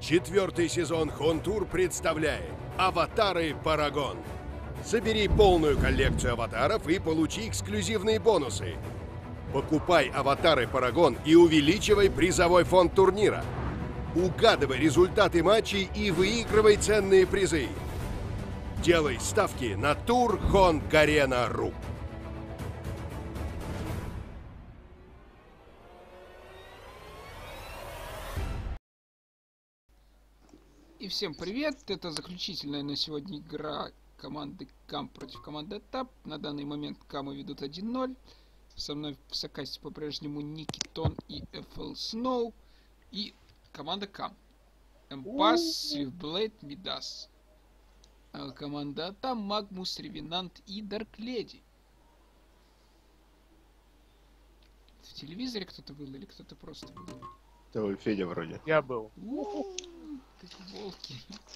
4-й сезон Хонтур представляет Аватары Парагон. Собери полную коллекцию аватаров и получи эксклюзивные бонусы. Покупай аватары Парагон и увеличивай призовой фонд турнира. Угадывай результаты матчей и выигрывай ценные призы. Делай ставки на Turhon-Garena.ru. И всем привет! Это заключительная на сегодня игра команды КАМ против команды ТАП. На данный момент КАМы ведут 1-0. Со мной в сокасте по-прежнему Никитон и FL Snow. И команда КАМ. Эмпас, Свифтблейд, Мидас. А команда ТАП, Магмус, Ревенант и Дарк Леди. В телевизоре кто-то был или кто-то просто был? Это Федя вроде. Я был. Эти волки.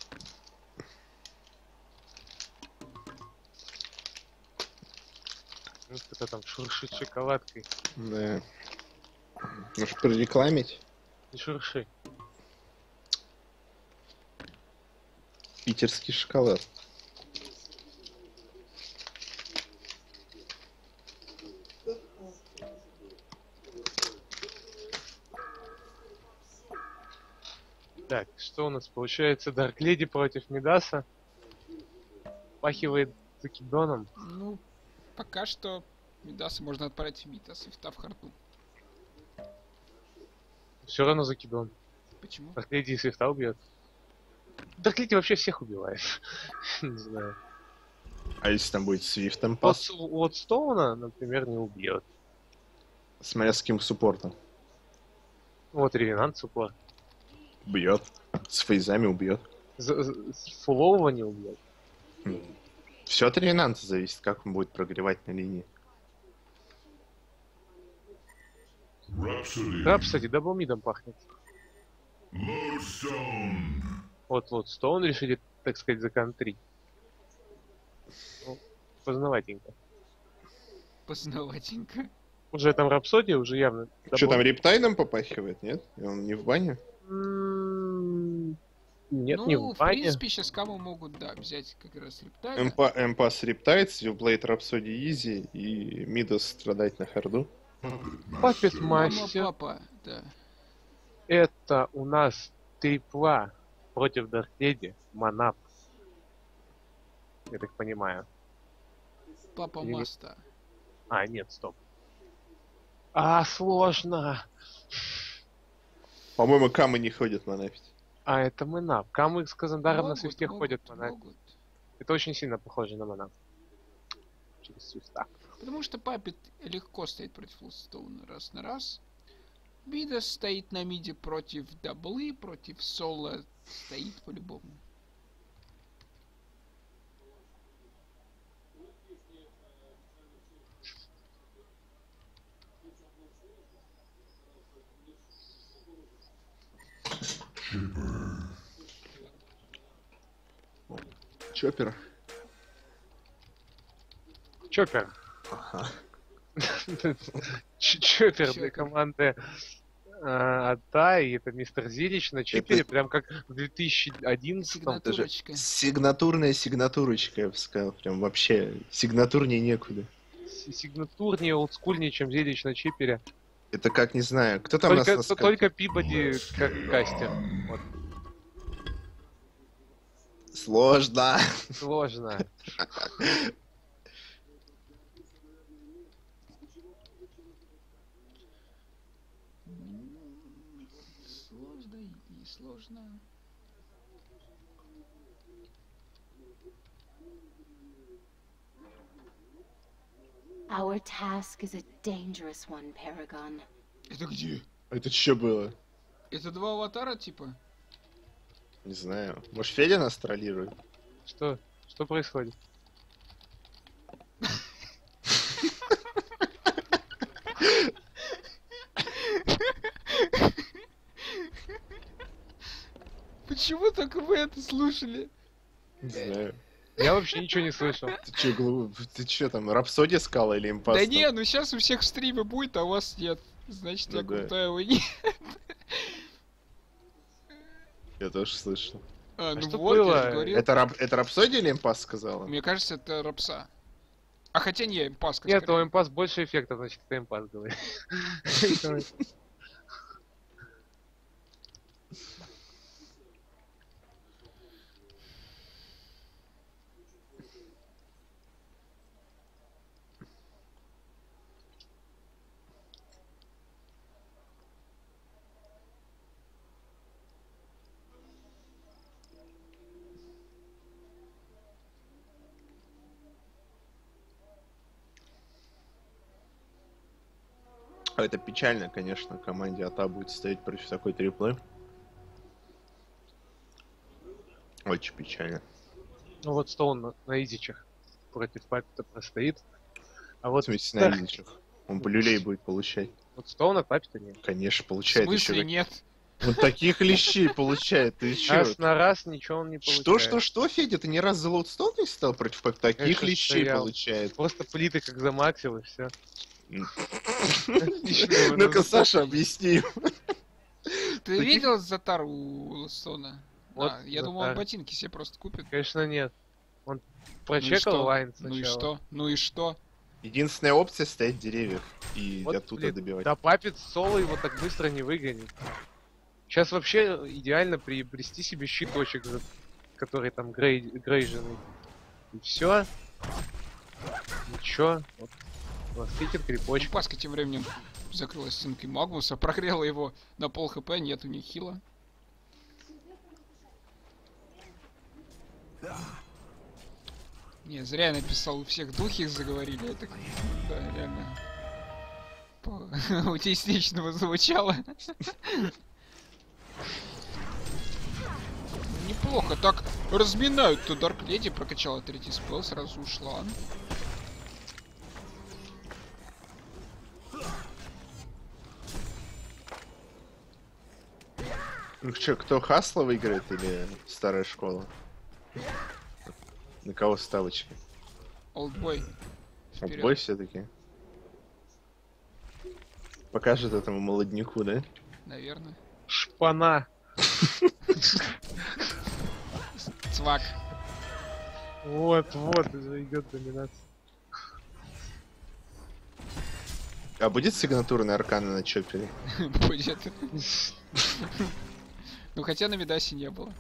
Ну, кто-то там шуршит шоколадкой. Да. Может прорекламить? Не шурши. Питерский шоколад. Так, что у нас получается? Дарк Леди против Мидаса. Пахивает закидоном. Ну, пока что Мидаса можно отправить в Мидас, Свифта в харту. Все равно закидон. Почему? Дарк Леди и Свифта убьет. Дарк Леди вообще всех убивает. Не знаю. А если там будет Свифт Эмпас? Вот Стоуна, например, не убьет. Смотря с каким суппортом. Вот Ревенант суппорт. Убьет. С фейзами убьет. С фулового не убьет. Все от Ревенанта зависит, как он будет прогревать на линии. Рапсоди даблмидом пахнет. Вот Лордстоун решили, так сказать, законтрить. Ну, познаватенько. Познаватенько. Уже там Рапсодия, уже явно... Что там, Рептайном попахивает, нет? И он не в бане? Нет, ну, не в бане. принципе, сейчас каму могут, да, взять как раз Рептайна. Эмпас Рептайд, Свифтблейд Рапсоди Изи и Мидас страдать на харду. Папет Мама, Мастер. папа, да. Это у нас трипла против Дарк Леди, Манап. Я так понимаю. Папа Или- Маста. А, нет, стоп. Сложно. По-моему, камы не ходят на нафиг. Это Манап. Камы с Казандаром на Могут, свифте могут, ходят Манап. могут. Это очень сильно похоже на Манап. Через свифта. Потому что Папет легко стоит против Лордстоуна раз на раз. Мидас стоит на миде против даблы, против соло стоит по-любому. Чоппер. Чоппер. Ага. Чоппер для команды Атай, это мистер Зилич на чипере, Это- прям как в 2011 Сигнатурочка. Сигнатурная сигнатурочка, я бы сказал. Прям вообще сигнатурнее некуда. сигнатурнее, олдскульнее, чем Зилич на чипере. Это как, не знаю, кто там нас наскакал? Только Пибоди как кастер. Вот. Сложно. Сложно. Сложно и сложно. Our task is a dangerous one, Paragon. Это где? Это что было? Это два аватара, типа? Не знаю. Может, Федя нас троллирует? Что? Что происходит? Почему только вы это слушали? Не знаю. Я вообще ничего не слышал. Ты чё там, Рапсодия скала или импаст? Да не, ну сейчас у всех в стриме будет, а у вас нет. Значит, Ну я да. крутая, вы нет. Я тоже слышал. Ну что вот, я было? же говорил. Это Рапсодия или Импас сказала? Мне кажется, это Рапса. А хотя не, Паска. Нет, скорее. у импас больше эффектов, значит, это импас говорит. А это печально, конечно, команде АТА будет стоять против такой триплы. Очень печально. Ну вот что он на изичах против Паппета простоит. А В вот смысле, на изичах. Он по люлей будет получать. Вот Стоуна Паппета нет. Конечно, В получает смысле еще. нет? Вот таких лещей получает. Ты чё? Раз на раз ничего он не получает. Что, Федя? Ты ни разу за Лоудстоун не стал против Паппета? Таких Конечно, лещей стоял. получает. Просто плиты как замаксил и все. Ну-ка, Саша, объясни. Ты видел Затар у Лостона? Вот Я думал, он Затар. ботинки себе просто купит. Конечно, нет. Он Ну и прочекал что? лайн Ну и сначала. что? Ну и что? Единственная опция — стоять в деревьях и Вот, оттуда блин, добивать. Да Паппет соло его так быстро не выгонит. Сейчас вообще идеально приобрести себе щиточек, который там грейженный. И все. Ничего. Вот. Ластикер, Ну, крипочек. Паска тем временем закрылась стенкой Магнуса, прогрела его на пол хп, нет у них хила. Не, зря я написал, у всех духи заговорили. Это, да, реально аутистично звучало. Неплохо, так разминают-то. Дарк Леди прокачала третий спел, сразу ушла. Ну что, кто Хасла выиграет или старая школа? На кого ставочки? Олдбой. Отбой все-таки. Покажет этому молодняку, да? Наверное. Шпана. Цвак. Вот, уже идет доминация. А будет сигнатурная аркана на чопере? Будет. Ну хотя на Медасе не было.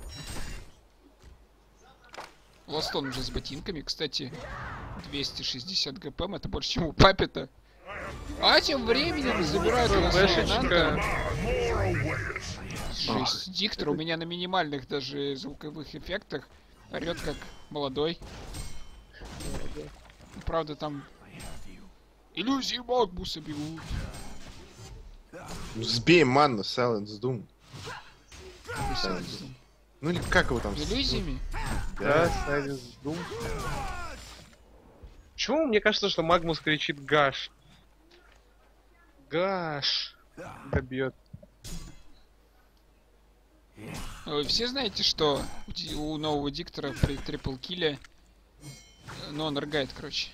Лостон уже с ботинками, кстати. 260 ГПМ, это больше, чем у Паппета. А тем временем забирают у нас Ревенанта. Жесть, диктор у меня на минимальных даже звуковых эффектах орёт как молодой. Правда там иллюзии Магнуса бегут. Ну, сбей манну, Silence Doom. Ну или как его там? Иллюзиями? Да, Silence Doom. Почему мне кажется, что Магнус кричит Гаш? Гаш! Добьет. Вы все знаете, что у нового диктора при трипл килле, ну он рыгает, короче.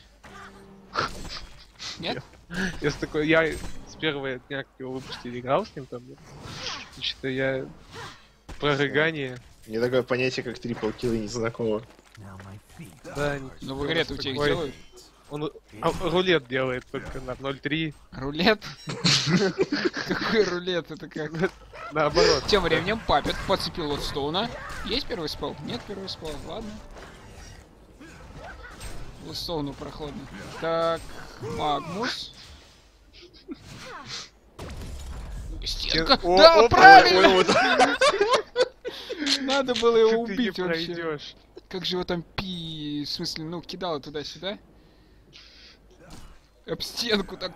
Нет? Я с первого дня, как его выпустили, играл с ним там. Что я про рыгание. Мне такое понятие, как трипл килл, не знакомо. Да, Ну в игре-то у тебя их такой- делают. Он рулет делает только на 0.3. Рулет? Какой рулет? Это как? Наоборот. Тем временем Паппет подцепил Лотстоуна. Есть первый спал? Нет первого спала. Ладно. Лотстоуну прохладно. Так, Магнус. Стенка! О, Да, опа, правильно! Надо было его Ты не убить вообще. пройдешь. Как же его там в смысле, ну, кидало туда-сюда? Об стенку так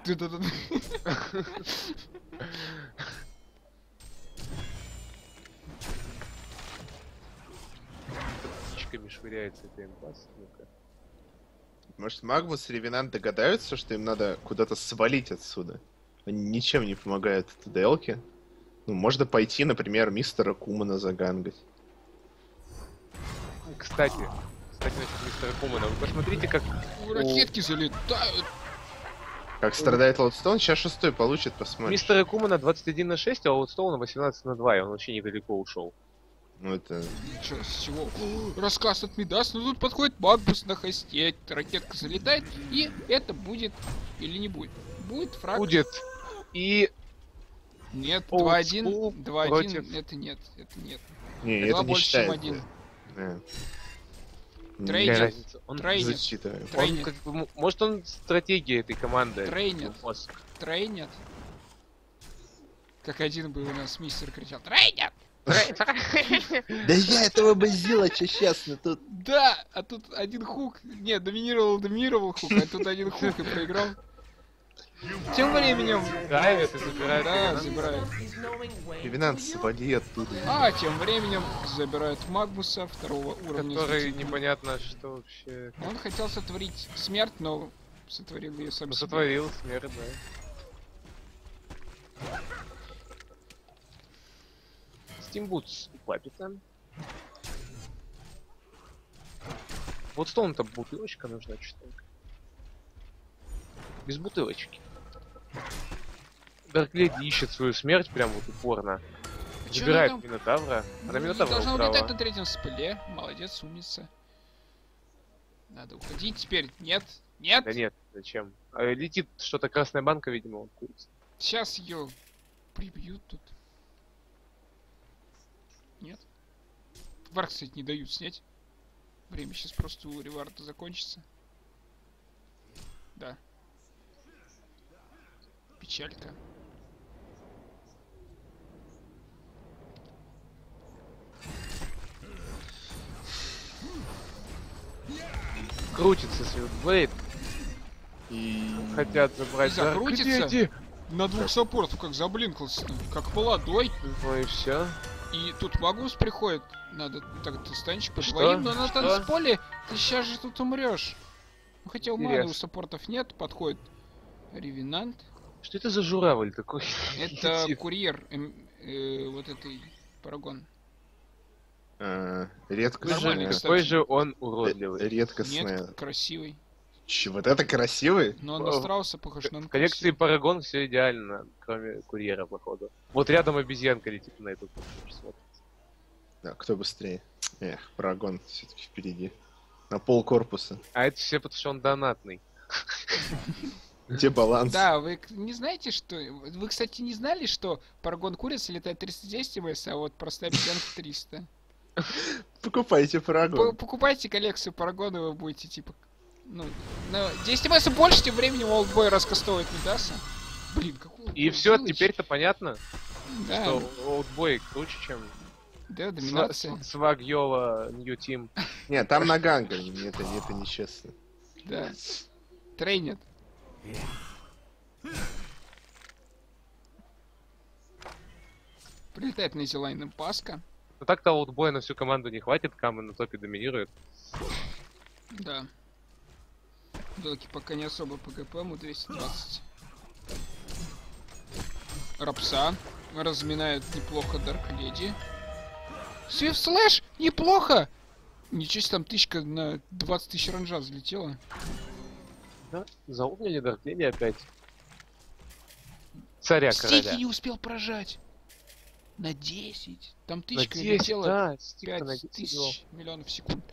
Птичками швыряется это импас. Ну-ка. Может, Магнус и Ревенант догадаются, что им надо куда-то свалить отсюда? Они ничем не помогают ТДЛке. Ну, можно пойти, например, мистера Кумана загангать. Кстати, насчет мистера Кумана, вы посмотрите, как... Ракетки залетают. Как страдает Лоудстоун, сейчас 6 получит, посмотрим. Мистера Кумана 21/6, а у Лоудстоуна 18/2, и он вообще недалеко ушел. Ну это... Чё, с чего? О, рассказ от Мидас, ну тут подходит Магнус на хосте, ракетка залетает, и это будет или не будет? Будет фраг? Будет. И Нет, Old 2-1, School 2-1, против- это нет, это нет. Не, Два это не больше, чем считается. один. Не Трейнер. какая разница? Он, Трейнер. зачитываю. он Трейнер. как бы, может он стратегия этой команды. Трейнер. Мозг. Трейнет. Как один был у нас мистер кричал: Трейнет! Да я этого бы сделал, честно, тут... Да! А тут один хук. Не, доминировал хук, а тут один хук и проиграл. Тем временем... Драйвит и забирает. Да, Ревенант. забирает. Ревенант, свали оттуда. А тем временем забирают Магнуса второго уровня. Который зрителя. непонятно что вообще. Он хотел сотворить смерть, но сотворил ее сам Ну, себе. сотворил смерть, да. Стимбутс у Папита. Вот что он-то бутылочка нужна, что ли? Без бутылочки. Даркледи ищет свою смерть прям вот упорно. Чё Забирает она там? Минотавра. Она Минотавра Должна улетать убрала. на третьем спыле. Молодец, умница. Надо уходить теперь. Нет, нет. Да нет, зачем? Летит что-то красная банка, видимо, он курит. Сейчас ее прибьют тут. Нет. Вар, кстати, не дают снять. Время сейчас просто у реварда закончится. Да. Печалька. Крутится Силдблейд. И... Хотят забрать И закрутится. Даркледи. На двух саппортов как заблинкался. Как молодой. Ну и все. И тут Магус приходит. Надо так-то станчик по Что? двоим, но на Что? танцполе ты сейчас же тут умрешь. Ну, хотя у маны у Интересно. саппортов нет, подходит Ревенант. Что это за журавль такой? Это Летит. курьер вот этой Парагон. Редкостная. Нормальный, кстати. Какой же он уродливый. Редкостная. Нет, красивый. Че, вот это красивый? Но он на страуса похож, но он В коллекции красивый. Парагон все идеально, кроме курьера, походу. Вот рядом обезьянка летит на эту смотрит. Да, кто быстрее? Эх, Парагон все-таки впереди. На пол корпуса. А это все потому, что он донатный. Где баланс? Да, вы не знаете, что... Вы, кстати, не знали, что Парагон курица летает 310 МС, а вот простая обезьянка 300? Покупайте Парагон. Покупайте коллекцию Парагона, вы будете, типа... Ну, на 10 МС больше, тем временем Олдбой раскастовывает Мидаса. Блин, какой... И все, теперь-то понятно, Да, что Олдбой круче, чем да, доминация. Сваг Йола Нью Тим. Нет, там на ганга. Это нечестно. Да. Трейнет. Прилетает на Зелайном Паска. Но так-то Олдбоя на всю команду не хватит, Камы на топе доминирует. Да. Белки пока не особо по ГП, ему 220. Рапса разминает неплохо Дарк Леди. Свифт Слэш! Неплохо! Ничего себе, там 1000 на 20 тысяч ранжа взлетела. Да, заумнили Даркледи опять. Царя Стики короля. не успел прожать. На 10. Там На 1000 10, летела да, стик-то на 10 был. 5000 миллионов секунд.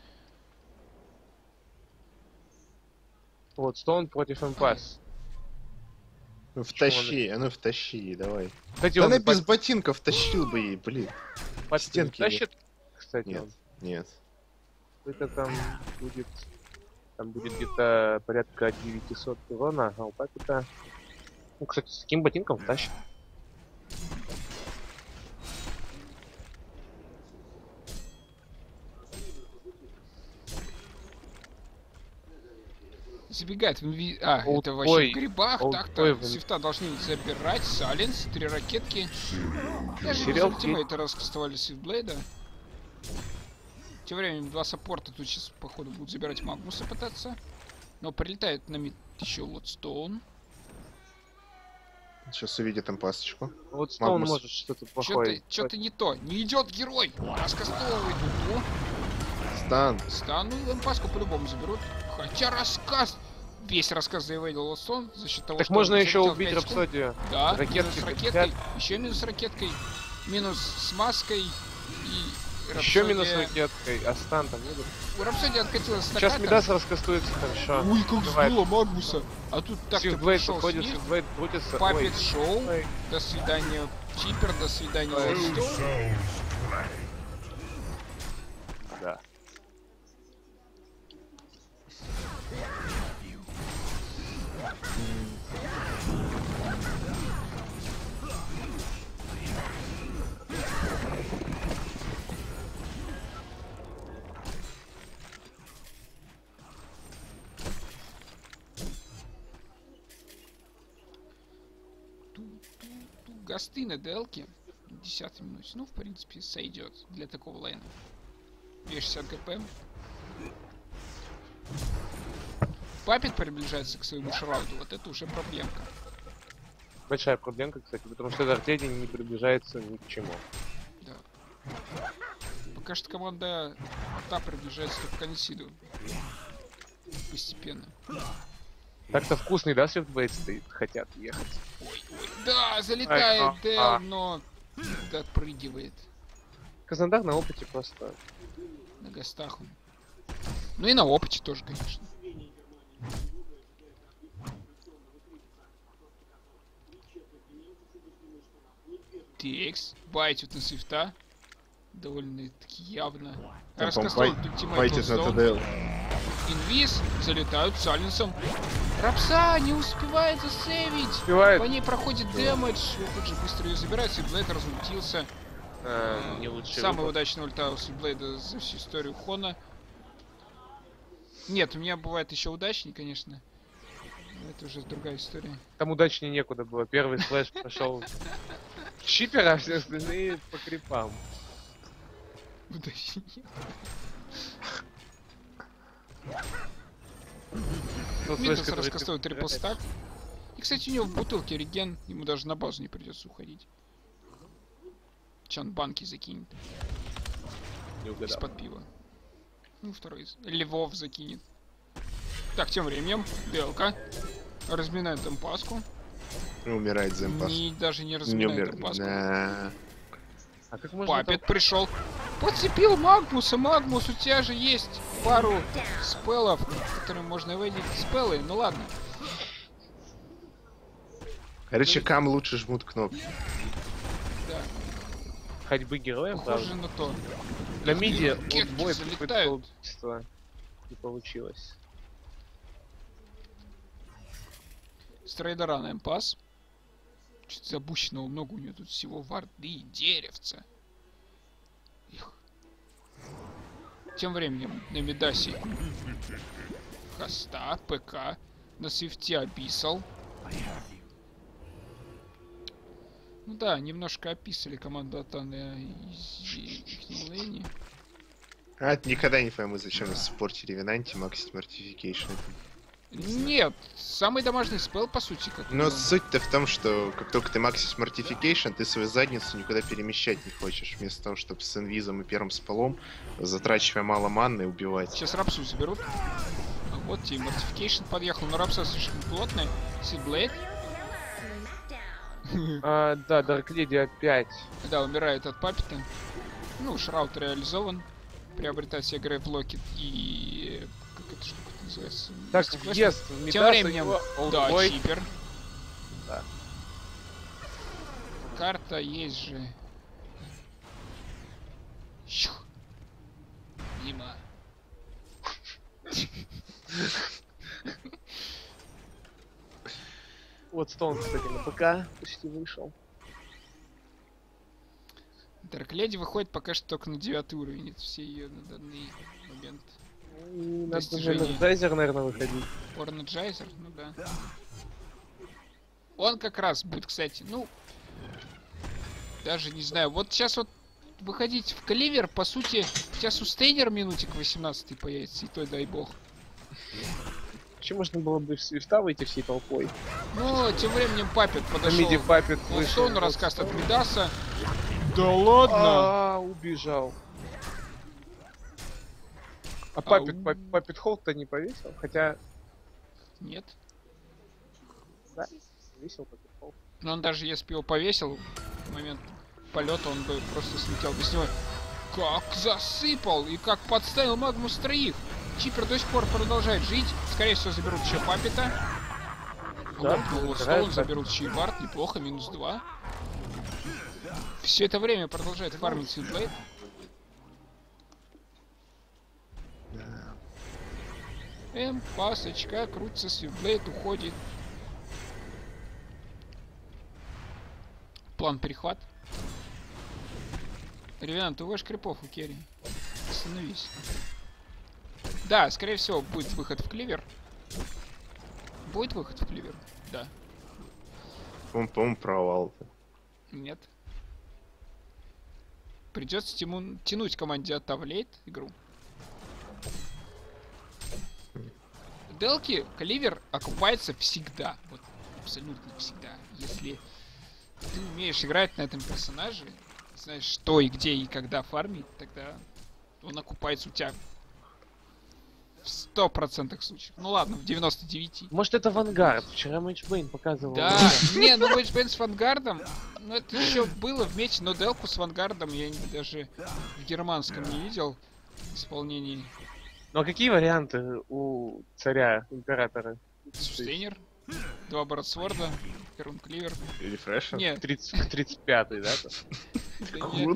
Вот, Стоун против Эмпас. Ну втащи, а ну втащи, давай. Кстати, Да он она без ботинков тащил бы ей, блин. под стенки тащит. Кстати, Нет, он. нет. Это там будет где-то порядка 900 урона, а у Папита... Ну, кстати, с таким ботинком тащит. Забегает в это Олдбой. вообще в грибах. Олдбой Так-то в- Свифта должны забирать. Саленс, 3 ракетки. Даже без Сериал ультимейта раскастовали Свифтблейда. Тем временем 2 саппорта тут сейчас, походу, будут забирать Магнуса пытаться. Но прилетает на мид еще Лотстоун. Сейчас увидит там пасочку. Вот Стоун Магнус. может что-то плохое. Что-то не то. Не идет герой. Раскастовывает Дуду. Стан. Стану и Лампаску по-любому заберут. Хотя рассказ... Весь рассказ заевейдил Лотстоун за счет того, Так что можно он еще залетел убить 5 секунд. Рапсодию. Да, Ракетки минус ракеткой, 50. еще минус ракеткой, минус с маской и Еще Рапсодия- минус ракеткой, а стан там нету. У Рапсодии откатилась Сейчас стаката. Мидас раскастуется хорошо. Ой, как Бывает. сдуло Магнуса. А тут так-то Сьюзблейд пришел подходит, снизу. Сьюзблейд крутится. Папет Ой, шоу. ой. До свидания, Чипер, до свидания, Лайстоун. Да. Гасты на ДЛке. 10 минуте. Ну, в принципе, сойдет для такого лайна. 260 ГП. Папет приближается к своему шрауду. Вот это уже проблемка. Большая проблемка, кстати, потому что Дартеди не приближается ни к чему. Да. Пока что команда та приближается только к консиду. Постепенно. Так-то вкусный, да, Сьюзблейд стоит? Хотят ехать. Ой, ой. Да, залетает Ай, Дэл, но отпрыгивает Краснодар на опыте просто. на гастах он. Ну и на опыте тоже, конечно. Текс, байтит на свифта. Довольно-таки явно. Там, Раскастован по-моему, ультимейт файтит на Лоуздаун. ТДЛ. Инвиз, залетают с Сайленсом. Рапса не успевает засейвить. Успевает. По ней проходит дэмэдж. Тут же быстро ее забирает. Сидблейд размутился. Не лучше. Самый удачный ульта у Сидблейда за всю историю Хона. Нет, у меня бывает еще удачнее, конечно. Но это уже другая история. Там удачнее некуда было. Первый слэш прошел Чипера, а все остальные по крипам. Удачнее. Тот слэш, Мидас который раскастовывает ты трипл стак. И, кстати, у него в бутылке реген. Ему даже на базу не придется уходить. Че он банки закинет не угадал. из-под пива. Ну, второй из... Львов закинет. Так, тем временем, Белка разминает эмпаску. Умирает Земпас. Даже не Не разминает умер. эмпаску. Да. А как можно Папет пришел. Подцепил Магнуса. Магнус, у тебя же есть пару спеллов, которые можно выйти спеллы. Ну ладно. Короче, кам лучше жмут кнопки. Да, ходьбы героем, похоже правда? на то. На миде Ракетки бой залетают. убийства не получилось. Стрейдера на эмпас. Что-то запущенного много у него тут всего варды и деревца. Их. Тем временем на Мидасе Хаста, ПК, на свифте Абиссал. Ну да, немножко описали команду Атана из их лейни. А, никогда не пойму, зачем нас спортили Винанти, Максит Мортификейшн. Нет, самый домашний спел, по сути, как Но бы. суть-то в том, что как только ты Максис Мортификейшн, ты свою задницу никуда перемещать не хочешь. Вместо того, чтобы с инвизом и первым спалом, затрачивая мало манны, убивать. Сейчас Рапсу заберут. А вот и Мортификейшн подъехал, но Рапса слишком плотная. Сидблейд, Да, Дарк Леди опять. да, умирает от Паппета. Ну, Шраут реализован. Приобретает себе Грейв Локет и... Как эта штука называется? Так, Mystic West. въезд в Тем Мидаса, временем, его да, олдбой. Чипер. Да. Карта есть же. Щух. Мимо. Вот Стоун, кстати, на ПК почти вышел. Даркледи выходит пока что только на 9 уровень. Это все ее на данный момент. Надо на Достижение. Энерджайзер, наверное, выходить. Орнаджайзер, ну да. Он как раз будет, кстати, ну... Даже не знаю. Вот сейчас вот выходить в кливер, по сути, сейчас сустейнер минутик 18 появится, и то дай бог. Вообще можно было бы в свифта выйти всей толпой. Ну, тем временем Папет На подошел. миде Папет вышел. Голдстоун, раскаст от Мидаса. Да ладно! Убежал. А Ау. Папет Холд-то не повесил? Хотя, Нет. да, весил Папет Холд. Но он даже если бы его повесил, в момент полета он бы просто слетел без него. Как засыпал и как подставил Магмус троих. Чипер до сих пор продолжает жить. Скорее всего, заберут еще Паппета. Лопнул Стоун, заберут еще и Барт. Неплохо, -2. Все это время продолжает фармить Свитблейд. Пасочка, крутится, Свитблейд уходит. План перехват. Ревенант, ты уводишь крипов у керри. Остановись. Да, скорее всего, будет выход в кливер. Будет выход в кливер? Да. По-моему, провал-то. Нет. Придется тянуть команде оттавлейт игру. Делки, кливер окупается всегда. Вот, абсолютно всегда. Если ты умеешь играть на этом персонаже, знаешь, что и где и когда фармить, тогда он окупается у тебя в 100% случаев. Ну ладно, в 99%. Может это Вангард? Вчера Мэйчбейн показывал. Да, не, ну Мэйчбейн с Вангардом, ну это еще было вместе, но Делку с Вангардом я даже в германском не видел исполнении. Ну а какие варианты у царя, императора? Сустейнер, 2 Бородсворда, Рун Кливер. Рефрешер? Нет, 35-й, да? да нет.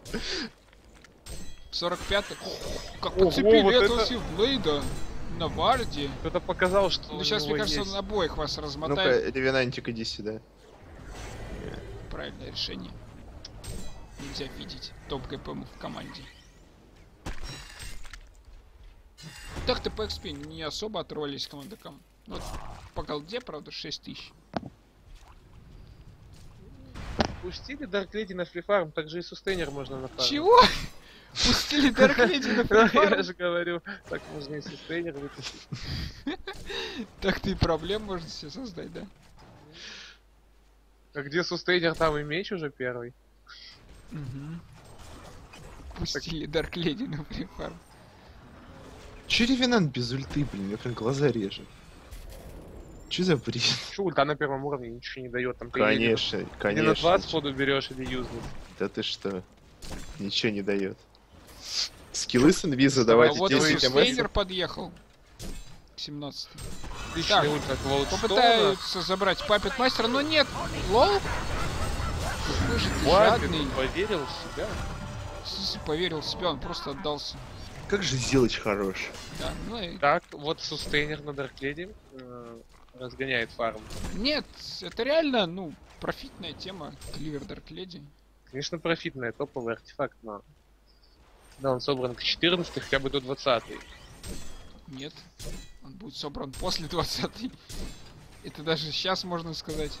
45-й. Как Ого, подцепили вот этого это- Сивблейда на варде. Кто-то показал, что Ну у сейчас, него мне кажется, есть. он обоих вас Ну-ка, размотает. Ревенантик, иди сюда. Правильное решение. Нельзя видеть топ ГПМ в команде. Так-то по XP не особо оторвались командакам. Вот по голде, правда, 6000. Пустили Дарк Леди на фрифарм, также и сустейнер можно на фарм. Чего? Пустили Дарк Леди на Я фрифарм? же говорю, так можно и сустейнер выпустить. Так ты и проблем можно себе создать, да? А где сустейнер, там и меч уже первый. Угу. Пустили Дарк Леди на фрифарм. Че Ревенант без ульты, блин, мне прям глаза режет. Че за бред? Че, ульта на первом уровне ничего не дает, там ты Конечно, или на конечно. 2 сходу берешь, или юзнуть. Да ты что? Ничего не дает. Скиллы с инвиза А давайте вот 10 Сустейнер МС. подъехал. К 17. Отличный ульт от Волдстоуна. Попытаются забрать Паппет Мастера, но нет. Лол? Какой же ты жадный. Паппет поверил в себя. Поверил в себя, он просто отдался. Как же Зилыч хорош. Да, ну и... Так, вот сустейнер на Дарк Леди разгоняет фарм. Нет, это реально, ну, профитная тема. Кливер Дарк Леди. Конечно, профитный, топовый артефакт, но... Да, он собран к 14, хотя бы до 20. Нет, он будет собран после 20-й. Это даже сейчас можно сказать.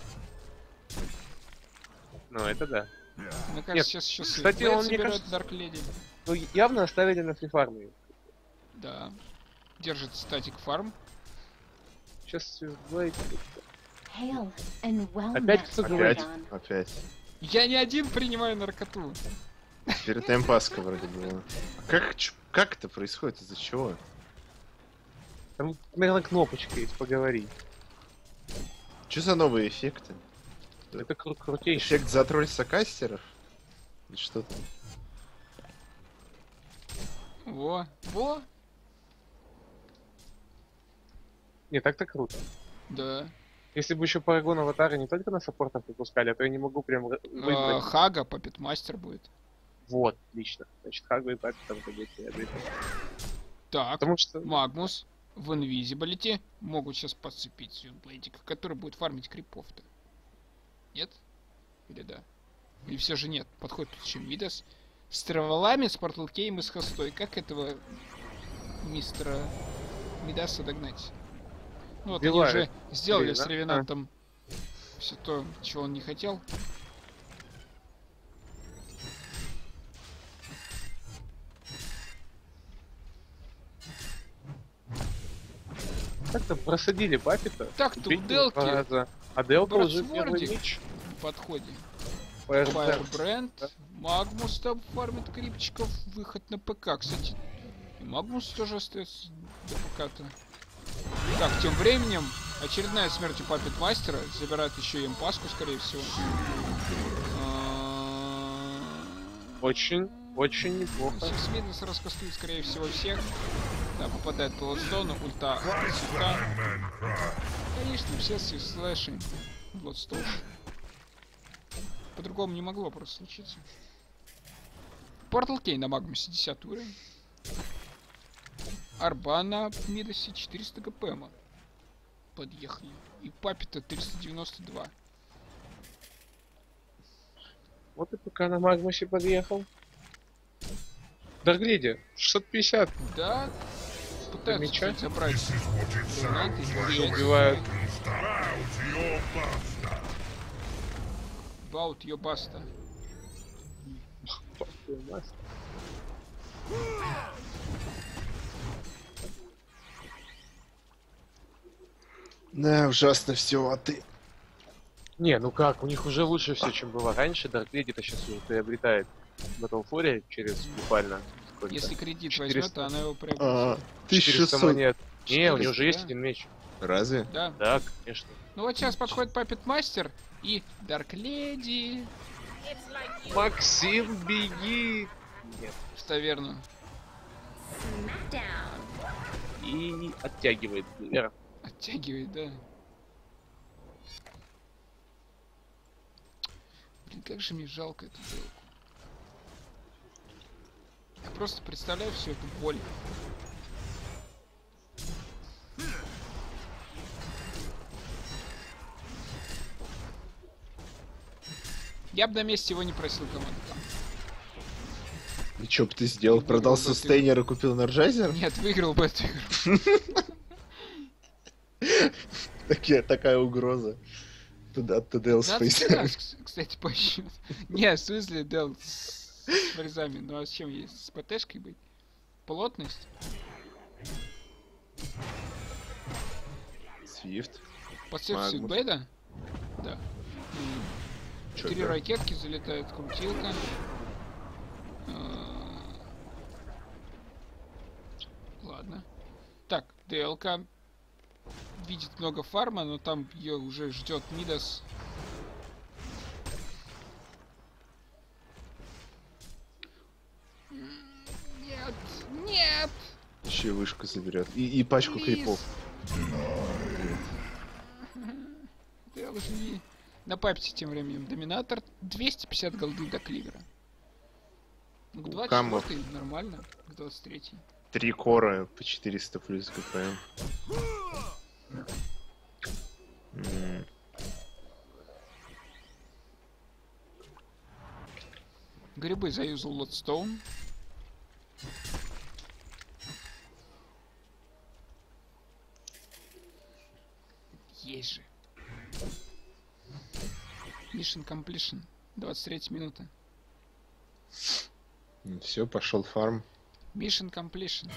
Ну, это да. Мне кажется, Нет, сейчас еще кстати, Свитблейд он, мне соберет кажется- Дарк Леди. Ну, явно оставили на фрифарме. Да. Держит статик фарм. Сейчас Блейд... Hail and well Опять met, кто Опять, говорит? John. опять. Я не один принимаю наркоту. Перед таймпаска вроде было. Как это происходит? Из-за чего? Там, наверное, кнопочка есть, поговори. Что за новые эффекты? Это крутейший. Эффект затролльса кастеров? Или что там? Во, во. Не, так-то круто. Да. Если бы еще Парагон Аватара не только на саппортах выпускали, а то я не могу прям выбрать. Хага, Паппет Мастер будет. Вот, отлично. Значит, Хагу и Паппет там ходить не обязательно. Так, Потому что... Магнус в Инвизибилити могут сейчас подцепить Свитблейдика, который будет фармить крипов-то. Нет? Или да? Или все же нет? Подходит тут еще Мидас. С Траволами, с Портлкейм и с Хостой. Как этого мистера Мидаса догнать? Ну вот Убивают. они уже сделали с Ревенант. Ревенантом все то, чего он не хотел. Как-то просадили Паппета. Так-то у сбили Делки два раза. А Делка уже первый Бродсвордик меч. в подходе. Firebrand. Firebrand, Да. Магмус там фармит крипчиков, выход на ПК, кстати. И Магмус тоже остается до ПК-то. Так, тем временем, очередная смерть у Паппет Мастера, забирает еще и импаску, скорее всего. Очень Очень неплохо. Сейчас Мидас раскастует, скорее всего, всех. Да, попадает по Bloodstone, ульта сюда. Конечно, все с слэши Bloodstone. По-другому не могло просто случиться. Портал Кей на Магнусе 10 уровень. Арба на Мидасе 400 ГПМа. Подъехали. И Папита 392. Вот и пока на Магмусе подъехал. Даргледи, 650. Да, пытаются меча? кстати, забрать. Гранаты, и Убивают. Баут ее баста. Да, ужасно все, а ты... Не, ну как, у них уже лучше все, чем было раньше. Даргледи-то сейчас уже приобретает Battle Fury через буквально сколько? Если кредит 400. возьмет, то она его приобретет. 400 монет. Не, у 400, него уже есть да? один меч. Разве? Да. Да, конечно. Ну вот сейчас подходит Папет Мастер и Дарк Леди Максим, беги! Нет. в таверну. И оттягивает вверх. Оттягивает, да. Блин, как же мне жалко эту белку. Я просто представляю всю эту боль. Я бы на месте его не просил команду там. И чё бы ты сделал? Продал Выиграл бы ты. сустейнер и купил Энерджайзер? Нет, выиграл бы эту игру. Такая угроза. Туда, от TDL 20 Space. раз, кстати, по счету. Не, в смысле, Дел с фрезами. Ну а с чем есть? С ПТшкой быть? Плотность? Свифт. Подсвет Магнус. Бэда? Да. Чё 4 это? ракетки залетает, крутилка. Ладно. Так, ДЛК видит много фарма, но там ее уже ждет Мидас. Нет, нет! Еще и вышку заберет. И пачку Плиз. крипов. ДЛ живи. На папте тем временем доминатор 250 голды до кливера. Ну, к У 24 камов. нормально, к 23. 3 кора по 400 плюс ГПМ. Грибы заюзал Лотстоун. Есть же. Mission completion. 23 минута. Все, пошел фарм. Mission completion.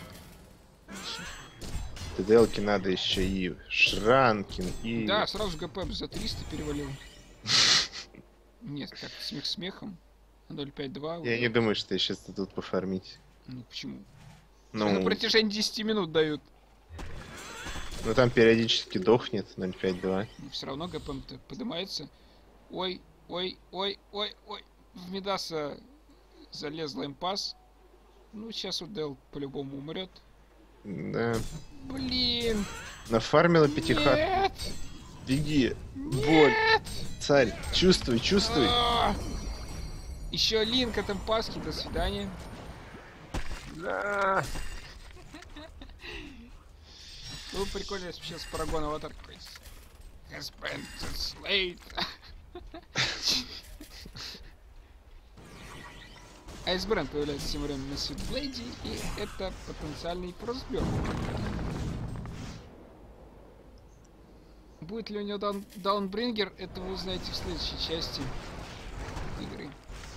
ТДЛки надо еще и Шранкин, и... Да, сразу ГП за 300 перевалил. Нет, так, смех смехом. 0.5.2. Я не думаю, что я сейчас тут пофармить. Ну почему? Ну, На протяжении 10 минут дают. ну там периодически дохнет 0.5.2. Все равно ГПМ-то поднимается. Ой, ой, ой, ой, ой. В Мидаса залезла импас. Ну, сейчас Удел по-любому умрет. Да. Блин! Нафармила пятихат. Нет! Беги. Боль. Нет! Царь. Чувствуй, чувствуй. Еще Линк от импаски. До свидания. Да. Ну, прикольно, если сейчас Парагон аватар какой has been slayed. Айсбренд появляется тем временем на Свитблейде, и это потенциальный фростбёрн. Будет ли у него даунбрингер, это вы узнаете в следующей части игры.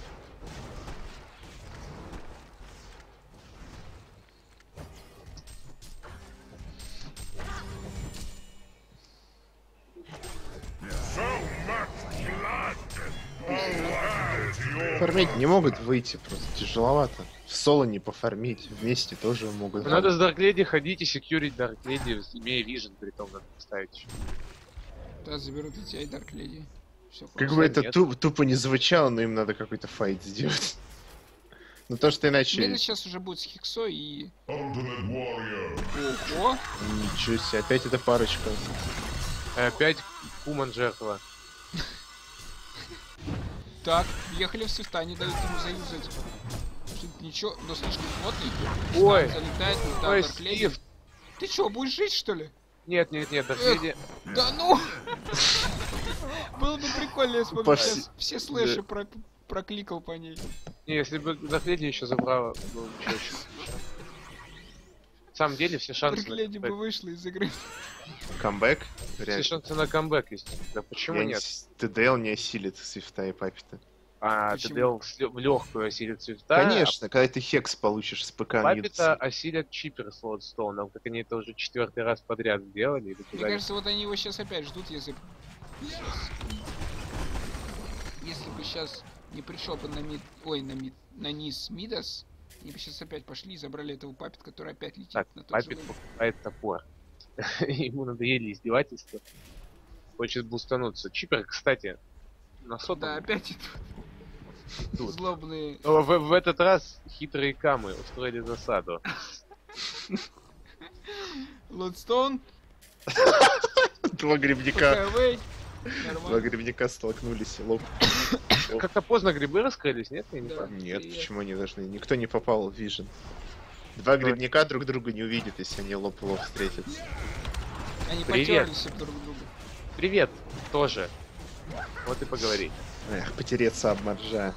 Фармить не могут выйти, просто тяжеловато. В соло не пофармить, вместе тоже могут. Надо с Даркледи ходить и секьюрить Даркледи, имея вижен, при том надо поставить еще. Да, заберут и тебя, и Дарк Леди. Все Как бы это Нет. тупо не звучало, но им надо какой-то файт сделать. Ну то, что иначе... Мидас сейчас уже будет с Хиксой и... Ultimate Warrior. Ого! Ничего себе, опять эта парочка. Опять Куман жертва. Так, въехали в свифта, не дают ему заюзать. Что-то ничего, но слишком плотный. Ой. Стан залетает, Ой, Dark Lady. Стив. Ты чё, будешь жить, что ли? Нет, Даркледи. Да ну! Было бы прикольно, если бы Пошли. сейчас все слэши прокликал по ней. Не, если бы Даркледи еще забрала, было бы еще очень. На самом деле все шансы Dark на Lady бы камбэк. вышла из игры. Камбэк? Все Реально. шансы на камбэк есть. Да почему Я нет? ТДЛ не осилит свифта и папита. А, Почему? ты делал в легкую осилит цвета. Конечно, когда ты хекс получишь с ПК Папита Мьютса. осилят чипер с Лодстоуном, как они это уже 4-й раз подряд сделали. И Мне доказали. кажется, вот они его сейчас опять ждут, если... Если бы сейчас не пришел бы на мид... Ой, на низ Мидас, они бы сейчас опять пошли и забрали этого папит, который опять летит Так, на тот Папит же лейн. покупает топор. Ему надоели издевательства. Хочет бустануться. Чипер, кстати, на сотом. Да, опять идут Тут. злобные... Но в этот раз хитрые камы устроили засаду. Лодстоун, Два грибника. ПКВ. Два Нормально. грибника столкнулись. Лоб. Как-то поздно грибы раскрылись, нет? Я не Да. помню. Нет, Привет. почему они должны? Никто не попал в Вижен. Два грибника друг друга не увидят, если они лоб в лоб встретятся. Они Привет. потерлись друг к другу. Привет, тоже. Вот и поговори. Эх, потереться об моржа.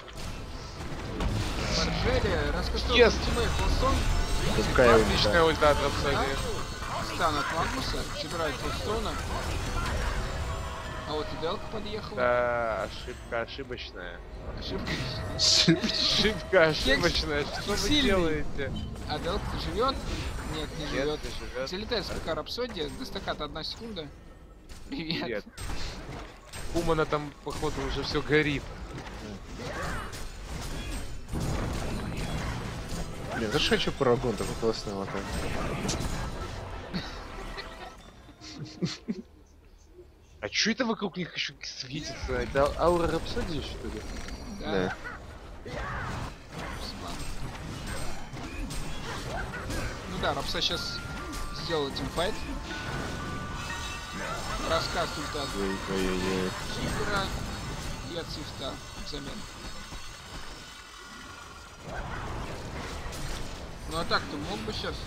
Маржели, раскастовый Yes. тиммейт Лодстоун. Какая ульта. Отличная ульта от Рапсодии. Стан от Магнуса, забирает Лодстоуна. А вот и Делка подъехала. Да, ошибка ошибочная. Ошибка. Ошибка ошибочная. Что вы сильный. делаете? А Делка живет? Нет, не Нет, живет. не живет. Залетает с ПК Рапсодия, до стаката 1 секунда. Привет. Привет. Кумана там, походу, уже все горит. Блин, даже хочу Парагон, такой классный аватар. А чё это вокруг них еще светится? Это аура Рапсодии, что ли? Да. Да. Ну да, Рапса сейчас сделал тимфайт. Рассказ ульта от Ой-ой-ой. Кибера и от Свифта взамен. Ну а так ты мог бы сейчас?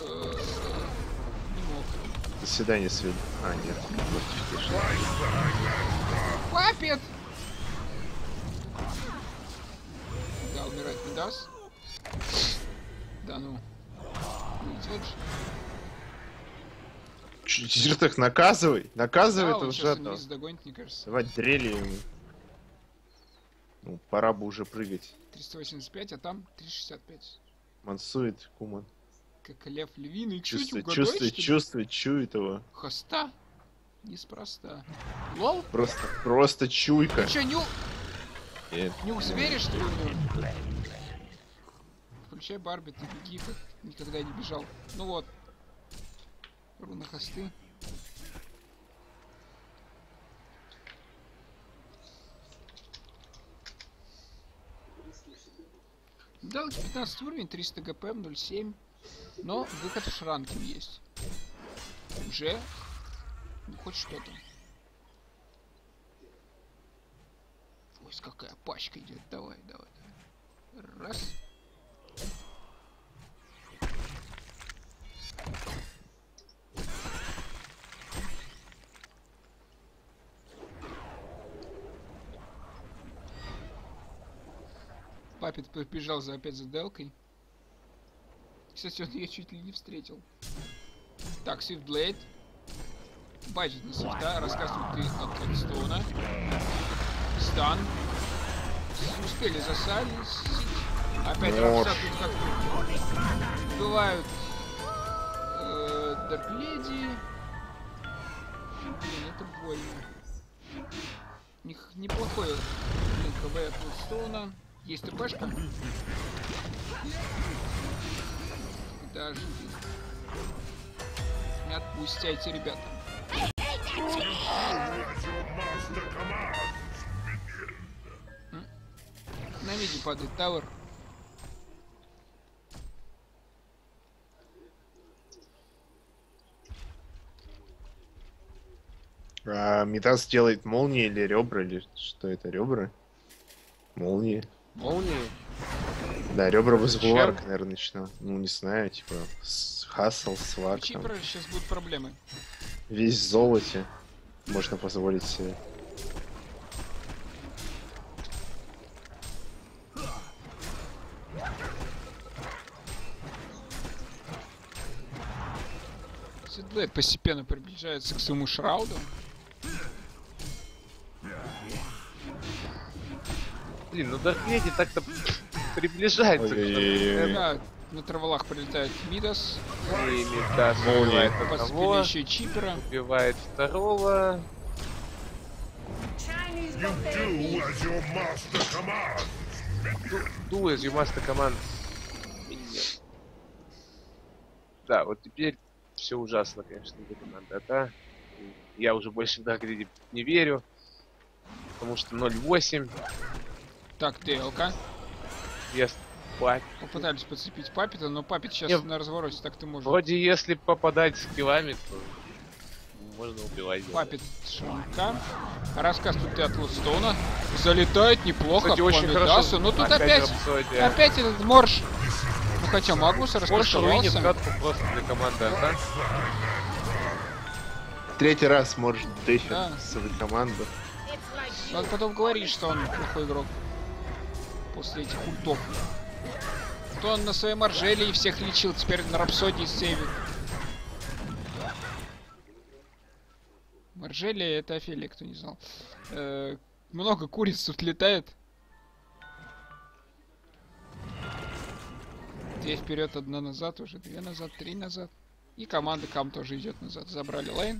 Не мог. До свидания, Свин. А, нет. Мортификейшн. Папет! Да, умирать не даст. Да ну. Уйдет же. Чертых, наказывай! Наказывай Да, этого он сейчас жадного. инвиз догонит, мне кажется. Давай дрели ему. Ну, пора бы уже прыгать. 385, а там 365. Мансует Куман. Как лев львиный. Чуть Чувствует, угадать, чувствует, что ли? чувствует, чует его. Хоста? Неспроста. Лол? Просто чуйка. Ты чё, Нет. нюх зверя, что ли, у него? Включай Барби, ты беги, как никогда не бежал. Ну вот. Руна хосты. Да, 15 уровень, 300 ГП, 0,7. Но выход в шранке есть. Уже. Ну, хоть что-то. Ой, какая пачка идет. Давай, давай. Раз. Папит побежал опять за Делкой. Кстати, он ее чуть ли не встретил. Так, Свифтблейд. Бачит на Свифта. Рассказывает ты от Кэкстоуна. Стан. Успели засадить. Опять Морж. Рапса тут как убивают Даркледи. Блин, это больно. Неплохой КВ от Кэкстоуна. Есть ТПшка. Даже не отпустите, ребята. На виде падает тавер. А Мидас делает молнии или ребра, или что это, ребра? Молнии. Молнии. Да, ребра бы с Зачем? Буларка, наверное, начинал. Ну, не знаю, типа, с Хассел, У Свак, там. Чипра сейчас будут проблемы. Весь в золоте. Можно позволить себе. Седлэйд постепенно приближается к своему шрауду. Блин, ну Дарк Леди так-то приближается к Ой-ой-ой. Да, на траволах прилетает Мидас, И Мидас Молния. убивает подцепили одного, еще и Чипера. убивает второго. You do as your master commands. Do as you must command. Да, вот теперь все ужасно, конечно, для команды. Да? Я уже больше в Дарк Леди не верю. Потому что 0.8. Так, ТЛК. Я Попытались подцепить Паппета, но Паппет сейчас Не, на развороте, так ты можешь. Вроде если попадать скиллами, то можно убивать. Паппет Шамка. Рассказ тут и от Лудстоуна. Залетает неплохо Кстати, по очень Мидасу. хорошо. Но тут опять Рапсодия. этот Морж. Ну хотя Магнус Морж руинит раскошевался. катку просто для команды, да? Третий раз может дефить Да. свою команду. Он потом говорит, что он плохой игрок. После этих ультов. То он на своей Маржеле и всех лечил, теперь на Рапсодии сейвит. Маржелия это Офелия, кто не знал. Много куриц тут летает. 2 вперед, 1 назад, уже 2 назад, 3 назад. И команда Кам тоже идет назад. Забрали лейн.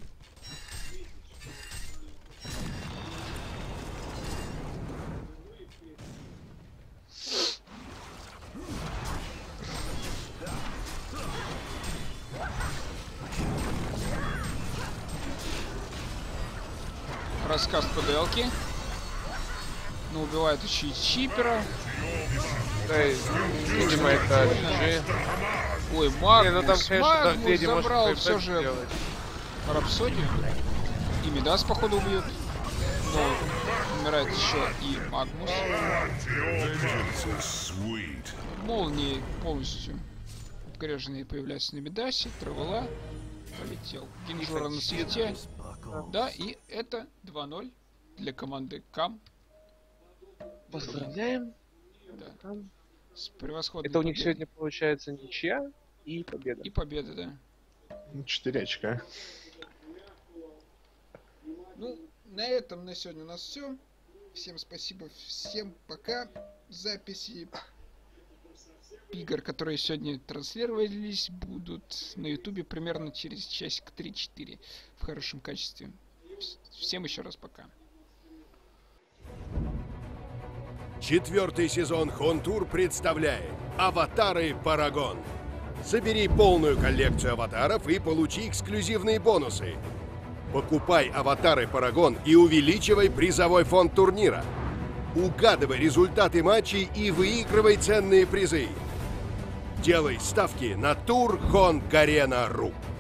Рассказ ПДЛки. Ну, убивает еще и Чипера. Да, и, видимо, это GG. Ой, Не, Магнус, ну там, конечно, Дарк Магнус Леди может забрал PvP все же сделать. Рапсодию. И Мидас, походу, убьют. Но умирает еще и Магнус. Vengeance is sweet. Молнии полностью обгреженные появляются на Мидасе. Травела полетел. Гинжура на свете. Да, и это 2-0 для команды Кам. Поздравляем. Да, Там. с превосходной Это у них победой. сегодня получается ничья и победа. И победа, да. 4 очка. Ну, на этом на сегодня у нас все. Всем спасибо, всем пока. Записи игр, которые сегодня транслировались, будут на ютубе примерно через часик 3-4 в хорошем качестве. Всем еще раз пока. 4-й сезон Хонтур представляет Аватары Парагон. Собери полную коллекцию аватаров и получи эксклюзивные бонусы. Покупай аватары Парагон и увеличивай призовой фонд турнира. Угадывай результаты матчей и выигрывай ценные призы. Делай ставки на Тур Хон Гарена.ру.